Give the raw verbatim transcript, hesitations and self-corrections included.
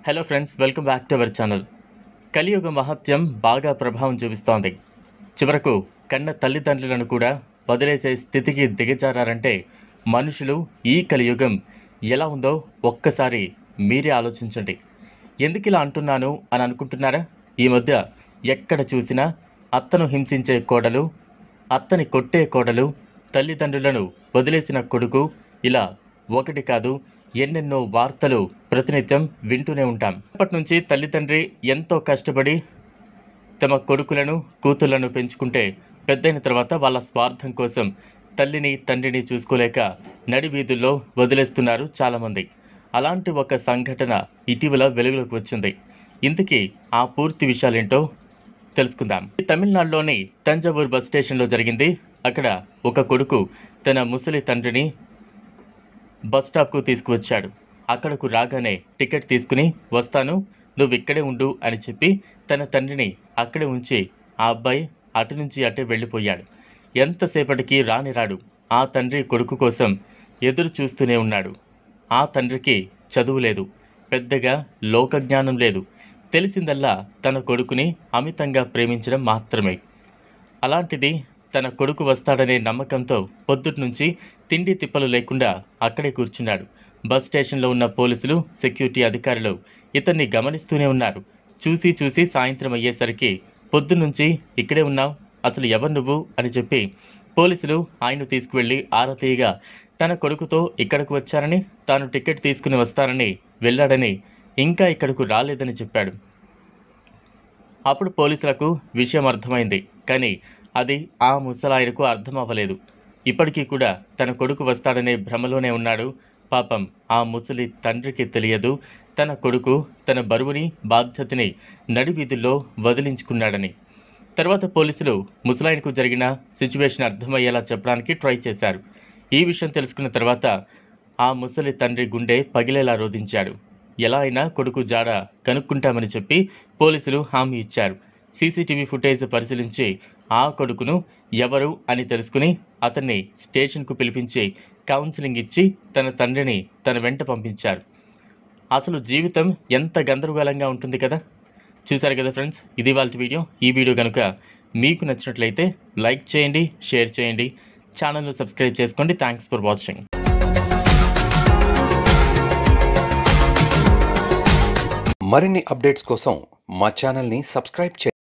Hello friends, welcome back to our channel. కలియుగ మహత్యం బాగా ప్రభావం చూపిస్తోంది. చివరకు కన్న తల్లిదండ్రులను కూడా వదిలేసే స్థితికి దిగజారారంటే మనుషులు ఈ కలియుగం ఎలా ఉందో ఒక్కసారి మీరే ఆలోచించండి. ఎందుకు ఇలా అంటున్నాను అని అనుకుంటున్నారా? ఈ మధ్య ఎక్కడ చూసినా అత్తను హింసించే కోడలు, అత్తని కొట్టే కోడలు, తల్లిదండ్రులను వదిలేసిన కొడుకు, ఇలా ఒకటి కాదు ఎన్నెన్నో వార్తలు ప్రతినిత్యం వింటూనే ఉంటాం. అప్పటి నుంచి తల్లిదండ్రి ఎంతో కష్టపడి తమ కొడుకులను కూతుళ్లను పెంచుకుంటే పెద్దయిన తర్వాత వాళ్ళ స్వార్థం కోసం తల్లిని తండ్రిని చూసుకోలేక నడి వీధుల్లో వదిలేస్తున్నారు చాలామంది. అలాంటి ఒక సంఘటన ఇటీవల వెలుగులోకి వచ్చింది. ఇంతకీ ఆ పూర్తి విషయాలేంటో తెలుసుకుందాం. తమిళనాడులోని తంజావూర్ బస్ స్టేషన్లో జరిగింది. అక్కడ ఒక కొడుకు తన ముసలి తండ్రిని బస్ స్టాప్కు తీసుకువచ్చాడు. అక్కడకు రాగానే టికెట్ తీసుకుని వస్తాను, నువ్వు ఇక్కడే ఉండు అని చెప్పి తన తండ్రిని అక్కడే ఉంచి ఆ అబ్బాయి అటు నుంచి అటే వెళ్ళిపోయాడు. ఎంతసేపటికి రాని రాడు. ఆ తండ్రి కొడుకు కోసం ఎదురు చూస్తూనే ఉన్నాడు. ఆ తండ్రికి చదువు లేదు, పెద్దగా లోకజ్ఞానం లేదు. తెలిసిందల్లా తన కొడుకుని అమితంగా ప్రేమించడం మాత్రమే. అలాంటిది తన కొడుకు వస్తాడనే నమ్మకంతో పొద్దుటి నుంచి తిండి తిప్పలు లేకుండా అక్కడే కూర్చున్నాడు. బస్ స్టేషన్లో ఉన్న పోలీసులు, సెక్యూరిటీ అధికారులు ఇతన్ని గమనిస్తూనే ఉన్నారు. చూసి చూసి సాయంత్రం అయ్యేసరికి పొద్దున్నుంచి ఇక్కడే ఉన్నావు, అసలు ఎవరు నువ్వు అని చెప్పి పోలీసులు ఆయన్ను తీసుకువెళ్ళి ఆరా తీయగా తన కొడుకుతో ఇక్కడకు వచ్చారని, తాను టికెట్ తీసుకుని వస్తానని వెళ్ళాడని, ఇంకా ఇక్కడకు రాలేదని చెప్పాడు. అప్పుడు పోలీసులకు విషయం అర్థమైంది. కానీ అది ఆ ముసలాయనకు అర్థం అవ్వలేదు. ఇప్పటికీ కూడా తన కొడుకు వస్తాడనే భ్రమలోనే ఉన్నాడు. పాపం ఆ ముసలి తండ్రికి తెలియదు తన కొడుకు తన బరువుని, బాధ్యతని నడివీధుల్లో వదిలించుకున్నాడని. తర్వాత పోలీసులు ముసలాయనకు జరిగిన సిచ్యువేషన్ అర్థమయ్యేలా చెప్పడానికి ట్రై చేశారు. ఈ విషయం తెలుసుకున్న తర్వాత ఆ ముసలి తండ్రి గుండె పగిలేలా రోధించాడు. ఎలా అయినా కొడుకు జాడ కనుక్కుంటామని చెప్పి పోలీసులు హామీ ఇచ్చారు. సీసీటీవీ ఫుటేజ్ పరిశీలించి ఆ కొడుకును ఎవరు అని తెలుసుకుని అతన్ని స్టేషన్కు పిలిపించి కౌన్సిలింగ్ ఇచ్చి తన తండ్రిని తన వెంట పంపించారు. అసలు జీవితం ఎంత గందరగోళంగా ఉంటుంది కదా. చూశారు కదా ఫ్రెండ్స్, ఇది వాళ్ళ వీడియో. ఈ వీడియో కనుక మీకు నచ్చినట్లయితే లైక్ చేయండి, షేర్ చేయండి, ఛానల్ను సబ్స్క్రైబ్ చేసుకోండి. Thanks for watching. మరిన్ని అప్డేట్స్ కోసం మా ఛానల్ని సబ్స్క్రైబ్ చేయండి.